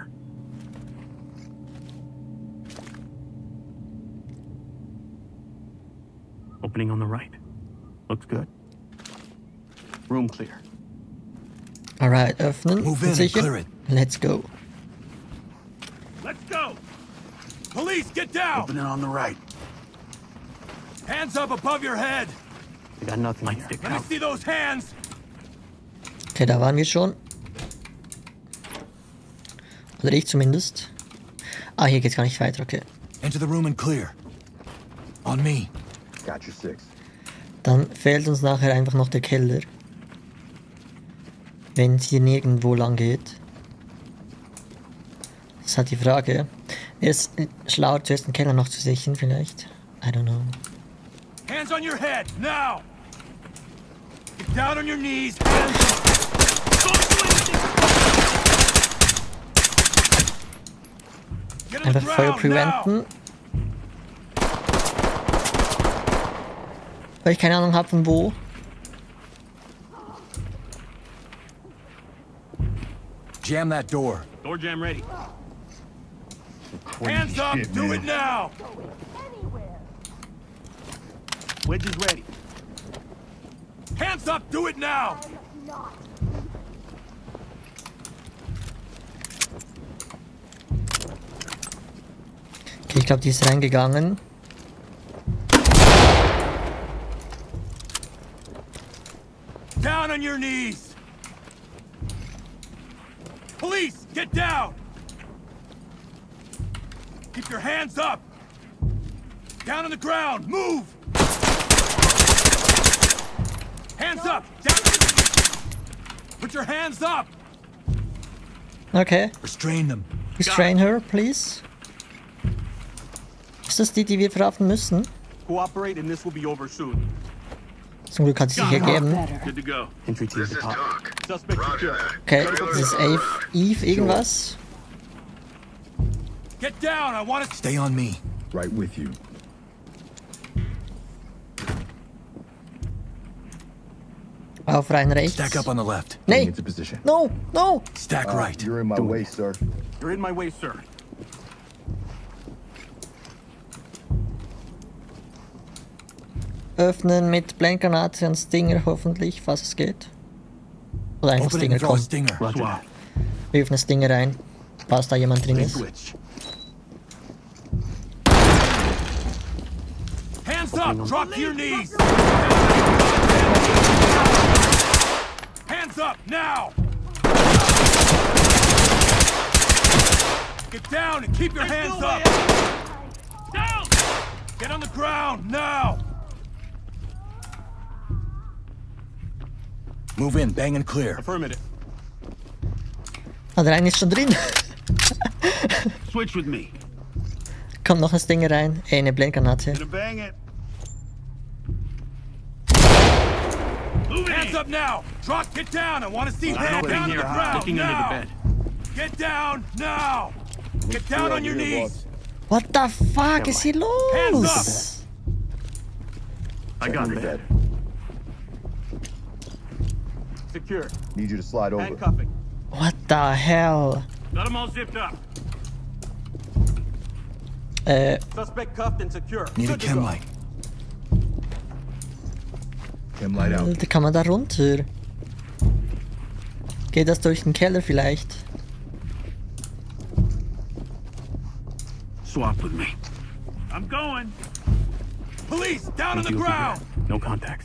Opening on the right. Looks good. Room clear. Alright, öffnen. Move in and Sicher. clear it. Let's go. Let's go. Police, get down. Opening on the right. Hands up above your head. We got nothing Light here. stick Let me out. see those hands. Okay, da waren wir schon. Oder ich zumindest. Ah, hier geht's gar nicht weiter, okay. Enter the room and clear. On me. Got your six. Dann fehlt uns nachher einfach noch der Keller. Wenn es hier nirgendwo lang geht. Das ist halt die Frage. Wäre es schlauer, zuerst den Keller noch zu sichern, vielleicht? I don't know. Hands on your head, now. Get down on your knees. Hands. Get on the Einfach Feuer ground preventen. now. Weil ich keine Ahnung habe von wo. Jam that door. Door jam ready. Hands up, shit, do man. it now. Wedge is ready. Hands up, do it now. Okay, ich glaube, die ist reingegangen. down on your knees! Police, get down! Keep your hands up! Down on the ground, move! Hands up! Down! Put your hands up! Okay. Restrain them. Restrain her, please. Ist das die, die wir verhaften müssen? Cooperate and this will be over soon. Zum Glück hat sie sich ergeben. Good to go. Entry team to talk. Suspect secure. Okay, das ist Eve, Eve irgendwas. Get down, I want to stay on me. Right with you. Auf rein rechts. Stack up on the left. Nee. Into position. No, no. Stack Uh, right. You're in my way, sir. You're in my way, sir. Öffnen mit Blendgranate und Stinger hoffentlich, falls es geht. Oder einfach Open it Stinger and throw a kommen. stinger. Roger. Wir öffnen Stinger rein, falls da jemand drin ist. Switch. Hands up! Drop to your knees! Hands up, now! Get down and keep your hands up! Down! Get on the ground, now! Move in, bang and clear. Affirmative. Ah, der eine ist schon drin. Switch with me. Kommt noch ein Stinger rein. Äh, eine Blendgranate. Gonna bang it. Hands up now! Drop, get down! I want to see hands Nobody down on here, the huh? ground, Looking under the now! bed. Get down, now! Get down on your knees! What the fuck ist hier Hands los? I got bed. Secure. Need you to slide over. Handcuffing. What the hell? Got them all zipped up. Äh, Suspect cuffed and secure. Need a Good to chem go. light. Chem light out. da kann man da runter. Geht das durch den Keller vielleicht? Swap with me. I'm going! Police, down on the Looking over ground! there. No contacts.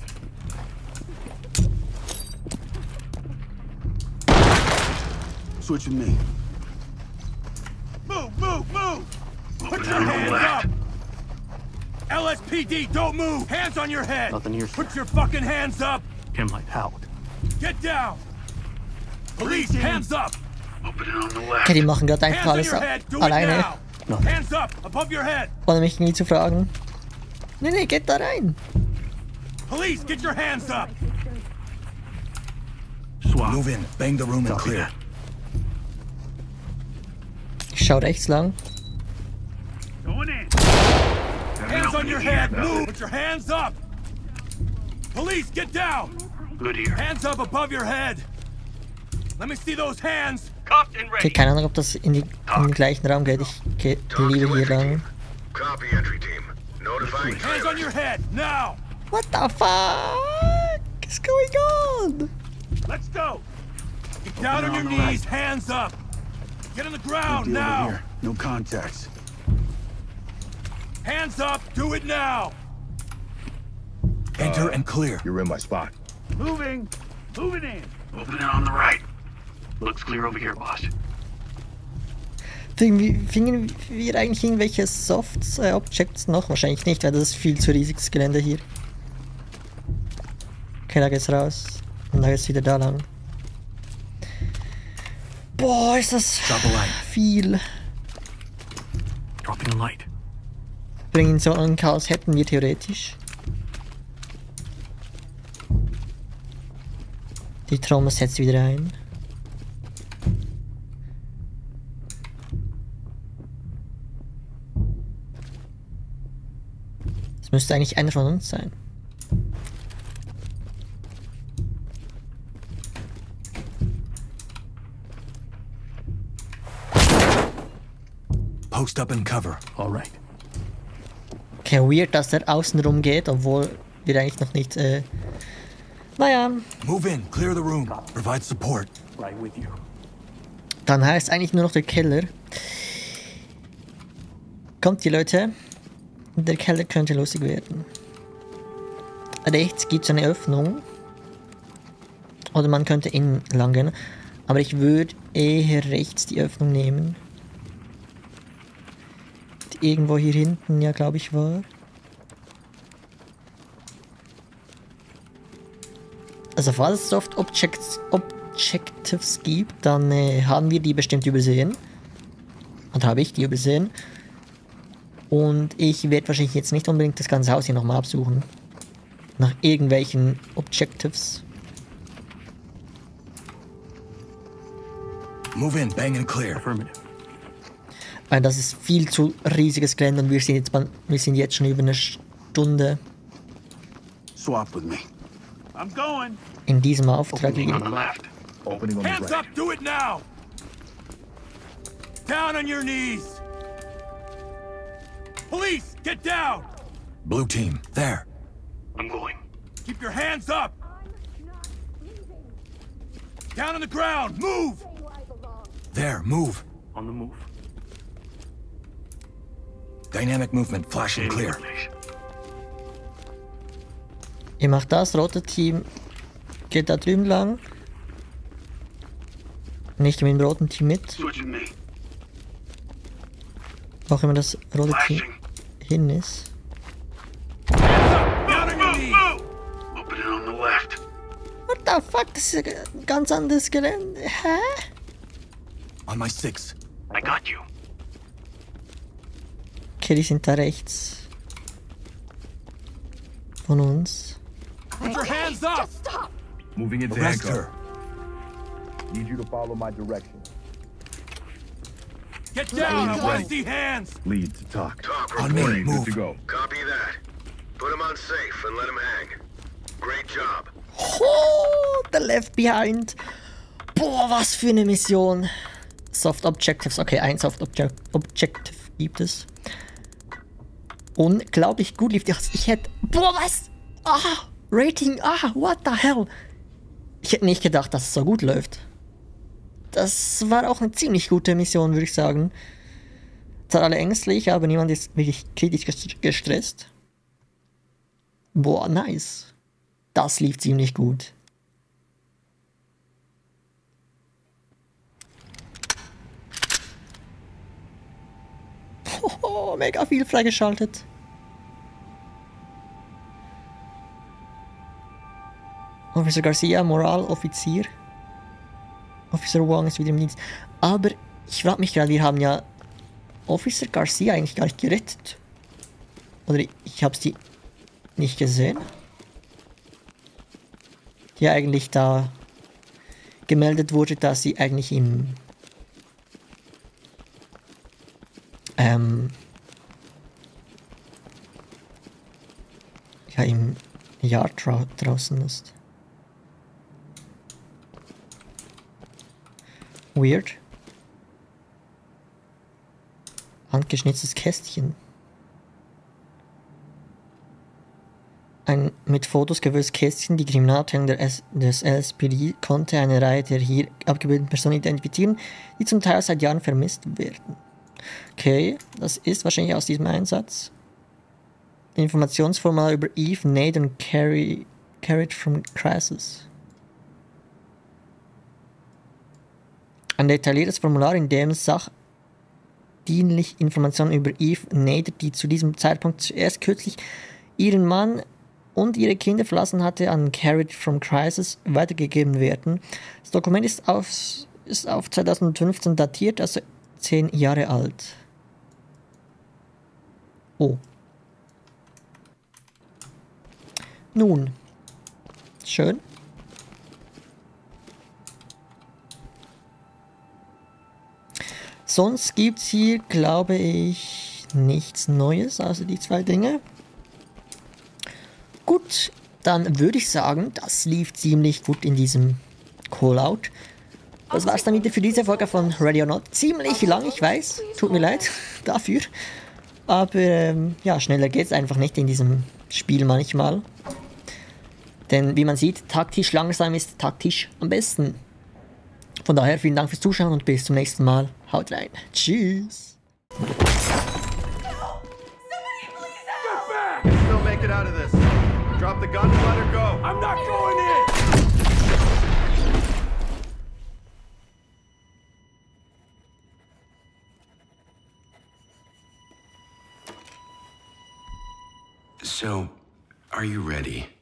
Switch with me. Move, move, move! Put your hands up! L S P D, don't move! Hands on your head! Nothing here, sir. Put your fucking hands up! Chem light out. Get down! Police, hands up! Open it on the left. Okay, die machen gerade einfach Hands on alles your head! Do it alleine, now! No. Hands up, above your head! ohne mich nie zu fragen. Nee, nee, geht da rein. Police, get your hands up! Swap. Move in, bang the room and Copy clear. that. Ich schau rechts lang. Going in. Hands on your head, move! Put your hands up! Police, get down! Good here. Hands up above your head! Let me see those hands! Cuffed and Okay, ready. keine Ahnung, ob das in, die, in den gleichen Raum geht. Ich gehe lieber hier lang. Copy, entry team. Notifying Hands on your head, now! What the fuck is going on? Let's go! Get down on your knees, hands up! Get on the ground Empty over now! here. No contacts. Hands up, do it now! Enter and clear. You're in my spot. Moving. Moving in. Open it on the right. Looks clear over here, boss. Fingen fingen wir eigentlich irgendwelche Soft äh, Objects noch? Wahrscheinlich nicht, weil das ist viel zu riesiges Gelände hier. Okay, da geht's raus. Und da geht's wieder da lang. Boah, ist das viel. Dropping a light. Bringen so ein Chaos hätten wir theoretisch. Die Trommel setzt wieder ein. Das müsste eigentlich einer von uns sein. Post up and cover. All right. Okay, weird, dass der außen rum geht, obwohl wir eigentlich noch nicht, äh... Naja, Move in, clear the room. Provide support. Right with you. dann heißt eigentlich nur noch der Keller. Kommt die Leute. Der Keller könnte lustig werden. Rechts gibt es eine Öffnung. Oder man könnte innen lang gehen. Aber ich würde eher rechts die Öffnung nehmen. Die irgendwo hier hinten, ja, glaube ich, war. Also falls es Soft Objects, Objectives gibt, dann äh, haben wir die bestimmt übersehen. Und habe ich die übersehen. Und ich werde wahrscheinlich jetzt nicht unbedingt das ganze Haus hier nochmal absuchen. Nach irgendwelchen Objectives. Move in, bang and clear. Affirmative. Weil das ist viel zu riesiges Gelände und wir sind jetzt, wir sind jetzt schon über eine Stunde Swap with me. I'm going. in diesem Auftrag. Opening on the left. Opening on the Hands right. up, do it now! Down on your knees! Police, get down! Blue team, there. I'm going. Keep your hands up! Down on the ground, move! There, move. On the move. Dynamic movement, flash and clear. Ihr macht das, rote Team geht da drüben lang. Nicht mit dem roten Team mit. Switching me. Wo auch immer das rote Team hin ist. Down on your knees! Opening on the left. What the fuck? Das ist ein ganz anderes Gelände. Hä? On my six. I got you. Okay, die sind da rechts. Von uns. Put your hands up! Moving into Arrest handcuff. her. Need you to follow my direction. Get down, I want to see hands! Lead to talk. Talk On me, reporting. move. Good to go. Copy that. Put him on safe and let him hang. Great job. Oh, the left behind. Boah, was für eine Mission. Soft Objectives. Okay, ein Soft Object Objective gibt es. Unglaublich gut lief die. Ich hätte... Boah, was? Ah, Rating. Ah, what the hell? Ich hätte nicht gedacht, dass es so gut läuft. Das war auch eine ziemlich gute Mission, würde ich sagen. Zwar alle ängstlich, aber niemand ist wirklich kritisch gestresst. Boah, nice. Das lief ziemlich gut. Oh, mega viel freigeschaltet. Officer Garcia, Moraloffizier. Officer Wong ist wieder im Dienst. Aber ich frage mich gerade, wir haben ja Officer Garcia eigentlich gar nicht gerettet. Oder ich habe sie nicht gesehen. Die eigentlich da gemeldet wurde, dass sie eigentlich im ähm ja im Yard dra draußen ist. Weird. Handgeschnitztes Kästchen. Ein mit Fotos gefülltes Kästchen. Die Kriminalabteilung des L S P D konnte eine Reihe der hier abgebildeten Personen identifizieren, die zum Teil seit Jahren vermisst werden. Okay, das ist wahrscheinlich aus diesem Einsatz. Informationsformular über Eve, Nate und Carrie, carried from Crisis. Ein detailliertes Formular, in dem sachdienlich Informationen über Eve Nader, die zu diesem Zeitpunkt zuerst kürzlich ihren Mann und ihre Kinder verlassen hatte, an Carried from Crisis weitergegeben werden. Das Dokument ist auf, ist auf zwanzig fünfzehn datiert, also zehn Jahre alt. Oh. Nun. Schön. Sonst gibt es hier, glaube ich, nichts Neues, außer die zwei Dinge. Gut, dann würde ich sagen, das lief ziemlich gut in diesem Callout. Das war's dann wieder für diese Folge von Ready or Not. Ziemlich lang, ich weiß. Tut mir leid dafür. Aber ähm, ja, schneller geht's einfach nicht in diesem Spiel manchmal. Denn wie man sieht, taktisch langsam ist taktisch am besten. Von daher vielen Dank fürs Zuschauen und bis zum nächsten Mal. Haut rein. Tschüss. Still make it out of this. Drop the gun and let her go. I'm not going in! So, are you ready?